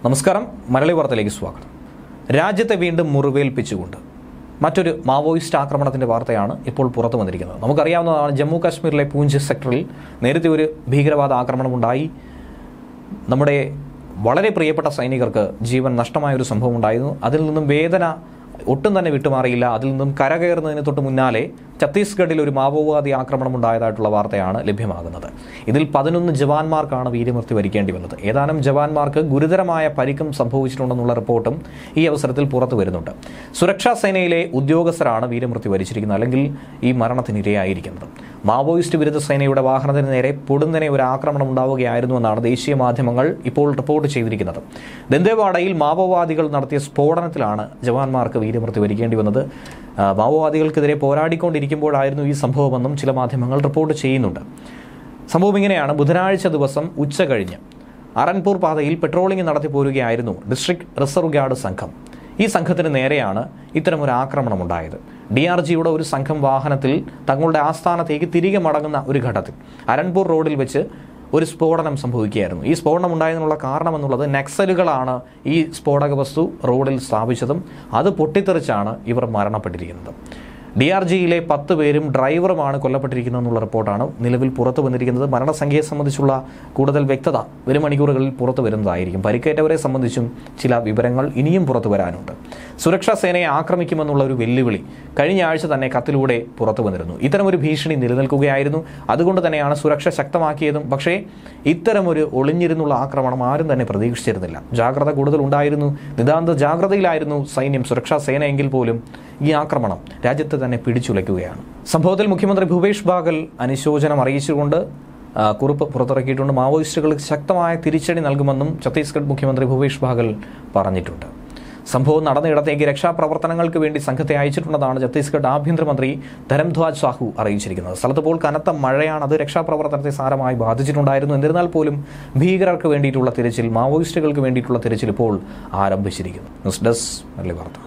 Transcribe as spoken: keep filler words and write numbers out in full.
നമസ്കാരം. മലയാളി വാർത്തയിലേക്ക് സ്വാഗതം. രാജ്യത്തെ വീണ്ടും മുറിവേൽപ്പിച്ചുകൊണ്ട് മറ്റൊരു മാവോയിസ്റ്റ് ആക്രമണത്തിൻ്റെ വാർത്തയാണ് ഇപ്പോൾ പുറത്തു വന്നിരിക്കുന്നത്. നമുക്കറിയാവുന്നതാണ്, ജമ്മു കാശ്മീരിലെ പൂഞ്ച് സെക്ടറിൽ നേരത്തെ ഒരു ഭീകരവാദ ആക്രമണമുണ്ടായി. നമ്മുടെ വളരെ പ്രിയപ്പെട്ട സൈനികർക്ക് ജീവൻ നഷ്ടമായൊരു സംഭവം ഉണ്ടായിരുന്നു. അതിൽ നിന്നും വേദന ഒട്ടും തന്നെ വിട്ടുമാറിയില്ല. അതിൽ നിന്നും കരകയറുന്നതിന് തൊട്ട് മുന്നാലെ ഛത്തീസ്ഗഡിൽ ഒരു മാവോവാദി ആക്രമണം ഉണ്ടായതായിട്ടുള്ള വാർത്തയാണ് ലഭ്യമാകുന്നത്. ഇതിൽ പതിനൊന്ന് ജവാന്മാർക്കാണ് വീരമൃത്യു വരിക്കേണ്ടി വന്നത്. ഏതാനും ജവാന്മാർക്ക് ഗുരുതരമായ പരിക്കും സംഭവിച്ചിട്ടുണ്ടെന്നുള്ള റിപ്പോർട്ടും ഈ അവസരത്തിൽ പുറത്തു വരുന്നുണ്ട്. സുരക്ഷാ സേനയിലെ ഉദ്യോഗസ്ഥരാണ് വീരമൃത്യു വരിച്ചിരിക്കുന്നത്, അല്ലെങ്കിൽ ഈ മരണത്തിനിരയായിരിക്കുന്നത്. മാവോയിസ്റ്റ് വിരുദ്ധ സേനയുടെ വാഹനത്തിന് നേരെ പൊടുന്നനെ ഒരു ആക്രമണം ഉണ്ടാവുകയായിരുന്നു എന്നാണ് ദേശീയ മാധ്യമങ്ങൾ ഇപ്പോൾ റിപ്പോർട്ട് ചെയ്തിരിക്കുന്നത്. ദന്തേവാഡയിൽ മാവോവാദികൾ നടത്തിയ സ്ഫോടനത്തിലാണ് ജവാന്മാർക്ക് വീരമൃത്യു വരിക്കേണ്ടി വന്നത്. മാവോവാദികൾക്കെതിരെ പോരാടിക്കൊണ്ടിരിക്കുമ്പോഴായിരുന്നു ഈ സംഭവമെന്നും ചില മാധ്യമങ്ങൾ റിപ്പോർട്ട് ചെയ്യുന്നുണ്ട്. സംഭവം ഇങ്ങനെയാണ്. ബുധനാഴ്ച ദിവസം ഉച്ച കഴിഞ്ഞ് അറൻപൂർ പാതയിൽ പെട്രോളിംഗ് നടത്തി പോരുകയായിരുന്നു ഡിസ്ട്രിക്ട് റിസർവ് ഗാർഡ് സംഘം. ഈ സംഘത്തിന് നേരെയാണ് ഇത്തരമൊരു ആക്രമണം ഉണ്ടായത്. ഡി ആർ ജിയുടെ ഒരു സംഘം വാഹനത്തിൽ തങ്ങളുടെ ആസ്ഥാനത്തേക്ക് തിരികെ മടങ്ങുന്ന ഒരു ഘട്ടത്തിൽ അരൺപൂർ റോഡിൽ വെച്ച് ഒരു സ്ഫോടനം സംഭവിക്കുകയായിരുന്നു. ഈ സ്ഫോടനം ഉണ്ടായതിനുള്ള കാരണമെന്നുള്ളത് നക്സലുകളാണ് ഈ സ്ഫോടക വസ്തു റോഡിൽ സ്ഥാപിച്ചതും അത് പൊട്ടിത്തെറിച്ചാണ് ഇവർ മരണപ്പെട്ടിരിക്കുന്നത്. ഡി ആർ ജിയിലെ പത്ത് പേരും ഡ്രൈവറുമാണ് കൊല്ലപ്പെട്ടിരിക്കുന്നതെന്നുള്ള റിപ്പോർട്ടാണ് നിലവിൽ പുറത്തു വന്നിരിക്കുന്നത്. മരണസംഖ്യയെ സംബന്ധിച്ചുള്ള കൂടുതൽ വ്യക്തത വരും മണിക്കൂറുകളിൽ പുറത്തു വരുന്നതായിരിക്കും. പരിക്കേറ്റവരെ സംബന്ധിച്ചും ചില വിവരങ്ങൾ ഇനിയും പുറത്തു വരാനുണ്ട്. സുരക്ഷാ സേനയെ ആക്രമിക്കുമെന്നുള്ള ഒരു വെല്ലുവിളി കഴിഞ്ഞ ആഴ്ച തന്നെ കത്തിലൂടെ പുറത്തു വന്നിരുന്നു. ഇത്തരമൊരു ഭീഷണി നിലനിൽക്കുകയായിരുന്നു. അതുകൊണ്ട് തന്നെയാണ് സുരക്ഷ ശക്തമാക്കിയതും. പക്ഷേ ഇത്തരമൊരു ഒളിഞ്ഞിരുന്നുള്ള ആക്രമണം ആരും തന്നെ പ്രതീക്ഷിച്ചിരുന്നില്ല. ജാഗ്രത കൂടുതൽ ഉണ്ടായിരുന്നു. നിതാന്ത ജാഗ്രതയിലായിരുന്നു സൈന്യം, സുരക്ഷാ സേനയെങ്കിൽ പോലും ഈ ആക്രമണം രാജ്യത്തെ തന്നെ പിടിച്ചുലയ്ക്കുകയാണ്. സംഭവത്തിൽ മുഖ്യമന്ത്രി ഭൂപേഷ് ബാഗൽ അനുശോചനം അറിയിച്ചുകൊണ്ട് കുറിപ്പ് പുറത്തിറക്കിയിട്ടുണ്ട്. മാവോയിസ്റ്റുകൾക്ക് ശക്തമായ തിരിച്ചടി നൽകുമെന്നും ഛത്തീസ്ഗഡ് മുഖ്യമന്ത്രി ഭൂപേഷ് ബാഗൽ പറഞ്ഞിട്ടുണ്ട്. സംഭവം നടന്നയിടത്തേക്ക് രക്ഷാപ്രവർത്തനങ്ങൾക്ക് വേണ്ടി സംഘത്തെ അയച്ചിട്ടുണ്ടെന്നാണ് ഛത്തീസ്ഗഡ് ആഭ്യന്തരമന്ത്രി ധരംധ്വാജ് സാഹു അറിയിച്ചിരിക്കുന്നത്. സ്ഥലത്തിപ്പോൾ കനത്ത മഴയാണ്. അത് രക്ഷാപ്രവർത്തനത്തെ സാരമായി ബാധിച്ചിട്ടുണ്ടായിരുന്നു. എന്നിരുന്നാൽ പോലും ഭീകരർക്ക് വേണ്ടിയിട്ടുള്ള തിരച്ചിൽ, മാവോയിസ്റ്റുകൾക്ക് വേണ്ടിയിട്ടുള്ള തിരച്ചിൽ ഇപ്പോൾ ആരംഭിച്ചിരിക്കുന്നു. ന്യൂസ് ഡെസ്ക് മലയാളി വാർത്ത.